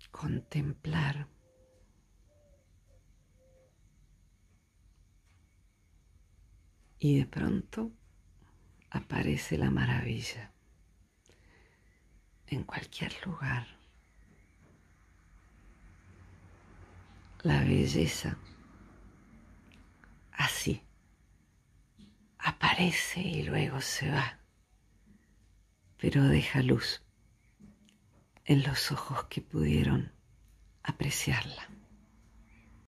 contemplar. Y de pronto aparece la maravilla en cualquier lugar. La belleza así aparece y luego se va, pero deja luz en los ojos que pudieron apreciarla.